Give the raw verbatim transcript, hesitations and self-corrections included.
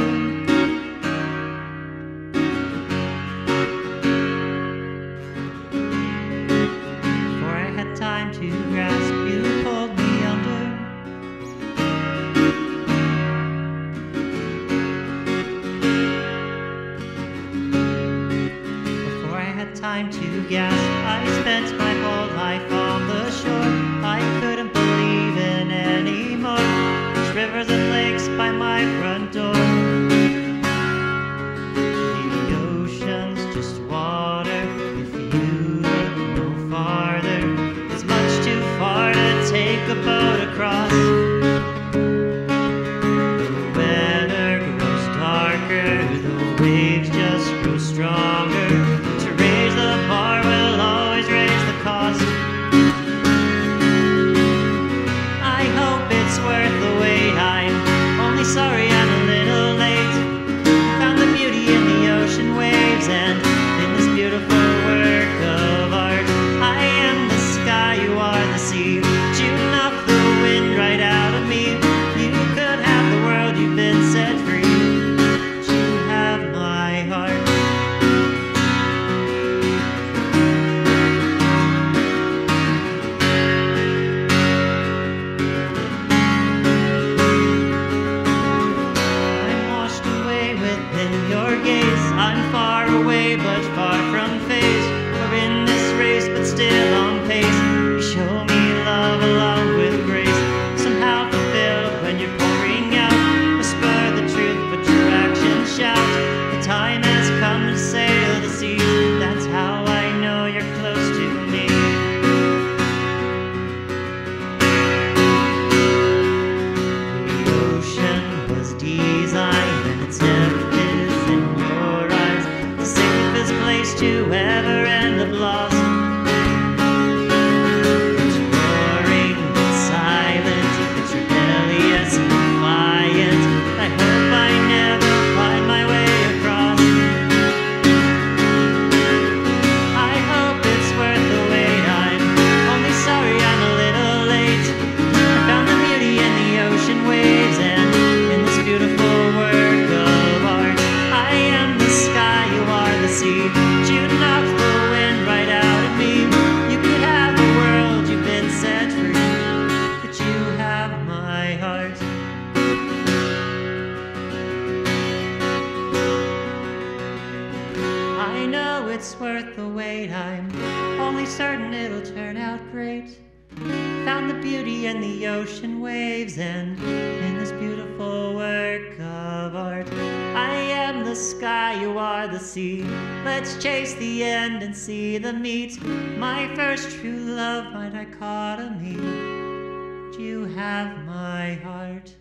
Before I had time to grasp, you pulled me under. Before I had time to gasp, I spent my whole life on the shore. I couldn't believe in anymore. There's rivers and lakes by my front door. The ocean's just water. If you look no farther, it's much too far to take a boat across. The weather grows darker, the waves just grow stronger. To raise the bar will always raise the cost. I hope it's worth the wait. I'm only sorry I'm a little late. Found the beauty in the ocean waves and in this beautiful work of art. I am the sky, you are the sea. You knock the wind right out of me. You could have the world, you've been set free. But you have my heart. In your gaze, I'm far away but far from phase. We're in this race but still on pace. You show me love along with grace. Somehow fulfilled when you're pouring out. Whisper the truth but your actions shout. The time has come to sail the seas. That's how I know you're close to me. The ocean was designed and it's never to ever end of loss. It's roaring, it's silent, it's rebellious and defiant. I hope I never find my way across. I hope it's worth the wait. I'm only sorry I'm a little late. I found the beauty in the ocean waves and in this beautiful work of art. I am the sky, you are the sea. You knock the wind right out of me. You could have the world, you've been set free. But you have my heart. I know it's worth the wait. I'm only certain it'll turn out great. Found the beauty in the ocean waves and in this beautiful work of art. I am the sky, you are the sea. Let's chase the end and see the meet. My first true love, my dichotomy. You have my heart.